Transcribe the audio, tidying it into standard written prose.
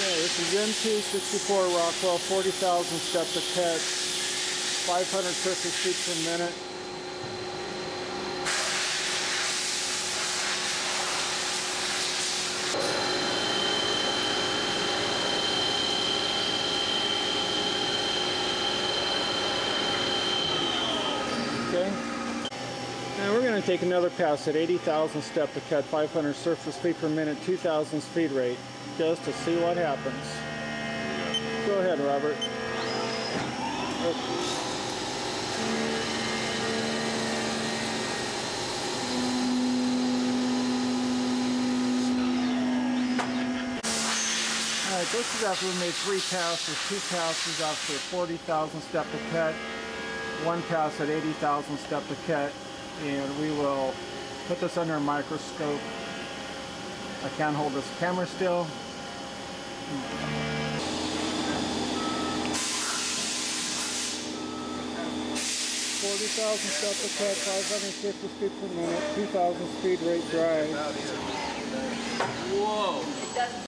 This is M-2 64 Rockwell, 40,000 step to cut, 500 surface feet per minute. Okay. Now we're going to take another pass at 80,000 step to cut, 500 surface feet per minute, 2,000 speed rate, just to see what happens. Go ahead, Robert. Alright, this is after we made 3 passes, 2 passes after 40,000 step to cut, 1 pass at 80,000 step to cut, and we will put this under a microscope. I can't hold this camera still. 40,000 step to cut, 550 feet per minute, 2,000 speed rate drive. Whoa!